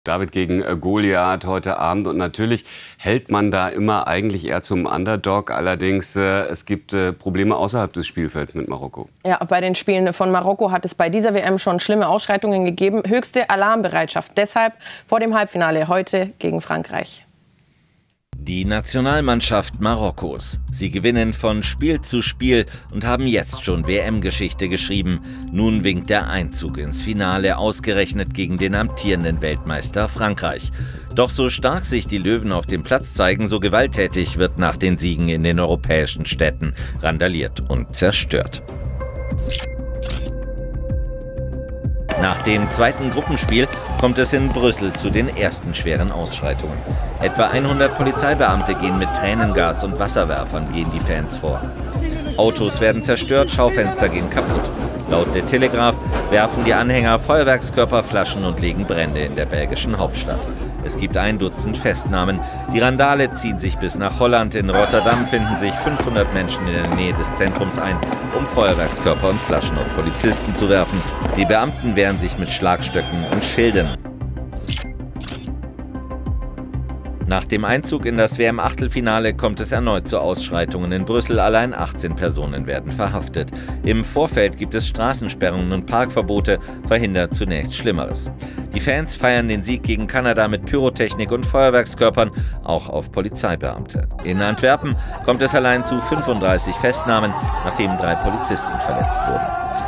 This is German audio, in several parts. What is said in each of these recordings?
David gegen Goliath heute Abend, und natürlich hält man da immer eigentlich eher zum Underdog. Allerdings es gibt Probleme außerhalb des Spielfelds mit Marokko. Ja, bei den Spielen von Marokko hat es bei dieser WM schon schlimme Ausschreitungen gegeben. Höchste Alarmbereitschaft. Deshalb vor dem Halbfinale heute gegen Frankreich. Die Nationalmannschaft Marokkos. Sie gewinnen von Spiel zu Spiel und haben jetzt schon WM-Geschichte geschrieben. Nun winkt der Einzug ins Finale, ausgerechnet gegen den amtierenden Weltmeister Frankreich. Doch so stark sich die Löwen auf dem Platz zeigen, so gewalttätig wird nach den Siegen in den europäischen Städten randaliert und zerstört. Nach dem zweiten Gruppenspiel kommt es in Brüssel zu den ersten schweren Ausschreitungen. Etwa 100 Polizeibeamte gehen mit Tränengas und Wasserwerfern gegen die Fans vor. Autos werden zerstört, Schaufenster gehen kaputt. Laut der Telegraph werfen die Anhänger Feuerwerkskörper, Flaschen und legen Brände in der belgischen Hauptstadt. Es gibt 1 Dutzend Festnahmen. Die Randale ziehen sich bis nach Holland. In Rotterdam finden sich 500 Menschen in der Nähe des Zentrums ein, um Feuerwerkskörper und Flaschen auf Polizisten zu werfen. Die Beamten wehren sich mit Schlagstöcken und Schilden. Nach dem Einzug in das WM-Achtelfinale kommt es erneut zu Ausschreitungen in Brüssel. Allein 18 Personen werden verhaftet. Im Vorfeld gibt es Straßensperrungen und Parkverbote, verhindert zunächst Schlimmeres. Die Fans feiern den Sieg gegen Kanada mit Pyrotechnik und Feuerwerkskörpern, auch auf Polizeibeamte. In Antwerpen kommt es allein zu 35 Festnahmen, nachdem 3 Polizisten verletzt wurden.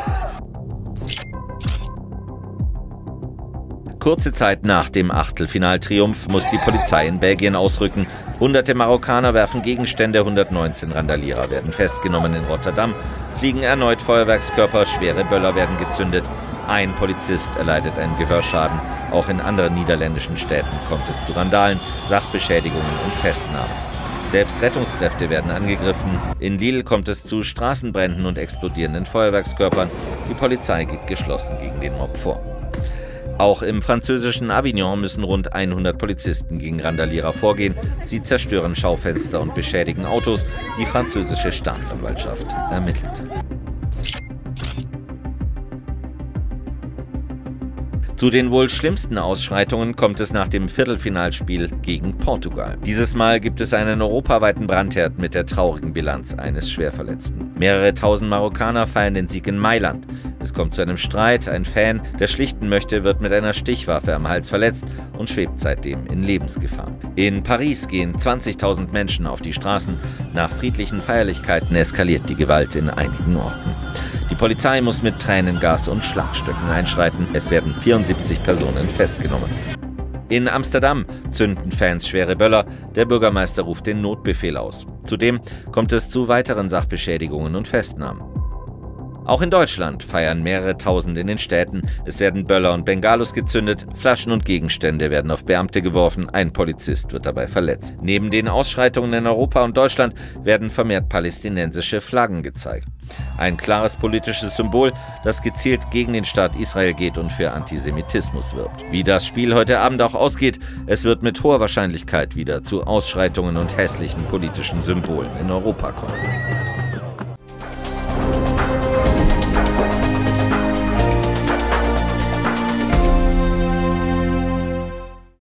Kurze Zeit nach dem Achtelfinaltriumph muss die Polizei in Belgien ausrücken. Hunderte Marokkaner werfen Gegenstände, 119 Randalierer werden festgenommen. In Rotterdam fliegen erneut Feuerwerkskörper, schwere Böller werden gezündet. Ein Polizist erleidet einen Gehörschaden. Auch in anderen niederländischen Städten kommt es zu Randalen, Sachbeschädigungen und Festnahmen. Selbst Rettungskräfte werden angegriffen. In Lille kommt es zu Straßenbränden und explodierenden Feuerwerkskörpern. Die Polizei geht geschlossen gegen den Mob vor. Auch im französischen Avignon müssen rund 100 Polizisten gegen Randalierer vorgehen. Sie zerstören Schaufenster und beschädigen Autos. Die französische Staatsanwaltschaft ermittelt. Zu den wohl schlimmsten Ausschreitungen kommt es nach dem Viertelfinalspiel gegen Portugal. Dieses Mal gibt es einen europaweiten Brandherd mit der traurigen Bilanz eines Schwerverletzten. Mehrere tausend Marokkaner feiern den Sieg in Mailand. Es kommt zu einem Streit. Ein Fan, der schlichten möchte, wird mit einer Stichwaffe am Hals verletzt und schwebt seitdem in Lebensgefahr. In Paris gehen 20.000 Menschen auf die Straßen. Nach friedlichen Feierlichkeiten eskaliert die Gewalt in einigen Orten. Die Polizei muss mit Tränengas und Schlagstöcken einschreiten. Es werden 74 Personen festgenommen. In Amsterdam zünden Fans schwere Böller. Der Bürgermeister ruft den Notbefehl aus. Zudem kommt es zu weiteren Sachbeschädigungen und Festnahmen. Auch in Deutschland feiern mehrere Tausend in den Städten. Es werden Böller und Bengalos gezündet, Flaschen und Gegenstände werden auf Beamte geworfen, ein Polizist wird dabei verletzt. Neben den Ausschreitungen in Europa und Deutschland werden vermehrt palästinensische Flaggen gezeigt. Ein klares politisches Symbol, das gezielt gegen den Staat Israel geht und für Antisemitismus wirbt. Wie das Spiel heute Abend auch ausgeht, es wird mit hoher Wahrscheinlichkeit wieder zu Ausschreitungen und hässlichen politischen Symbolen in Europa kommen.